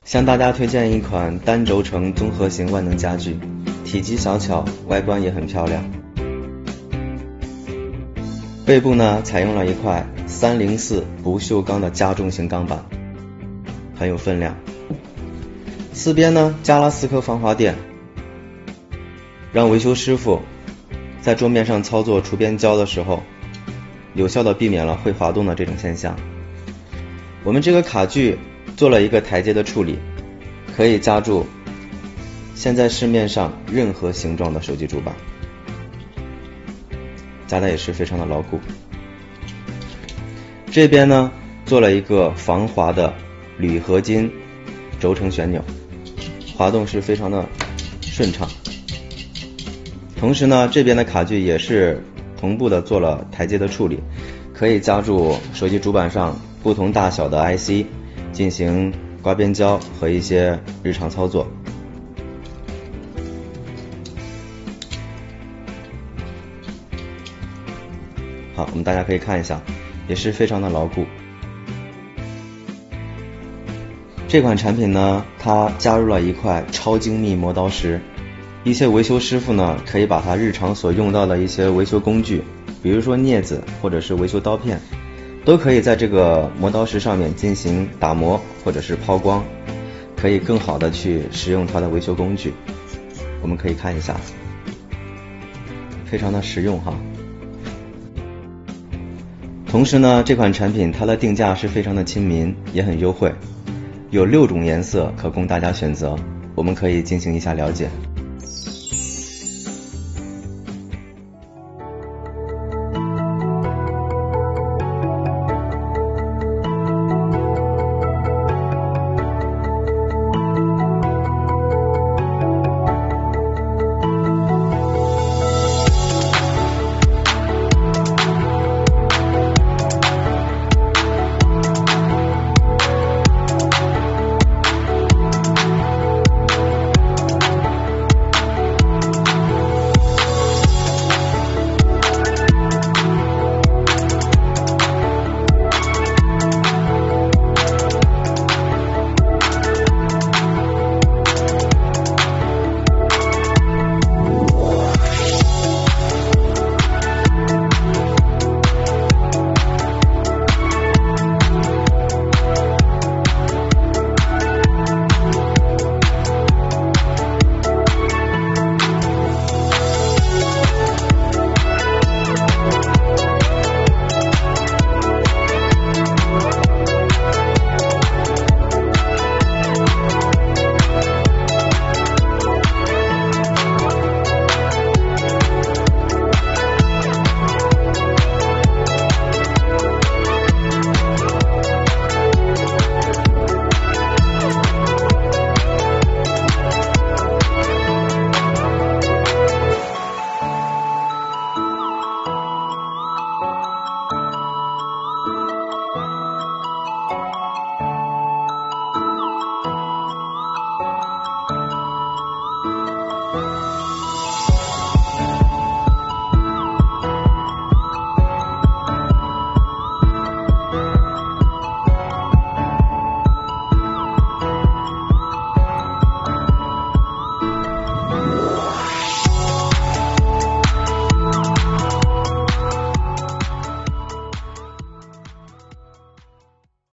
向大家推荐一款单轴承综合型万能家具，体积小巧，外观也很漂亮。背部呢采用了一块304不锈钢的加重型钢板，很有分量。四边呢加了4颗防滑垫，让维修师傅在桌面上操作除边胶的时候，有效的避免了会滑动的这种现象。我们这个卡具做了一个台阶的处理，可以夹住现在市面上任何形状的手机主板，夹的也是非常的牢固。这边呢做了一个防滑的铝合金轴承旋钮，滑动是非常的顺畅。同时呢这边的卡具也是同步的做了台阶的处理，可以夹住手机主板上不同大小的 IC 进行刮边胶和一些日常操作。好，我们大家可以看一下，也是非常的牢固。这款产品呢，它加入了一块超精密磨刀石，一些维修师傅呢可以把它日常所用到的一些维修工具，比如说镊子或者是维修刀片，都可以在这个磨刀石上面进行打磨或者是抛光，可以更好的去使用它的维修工具。我们可以看一下，非常的实用哈。同时呢，这款产品它的定价是非常的亲民，也很优惠，有6种颜色可供大家选择，我们可以进行一下了解。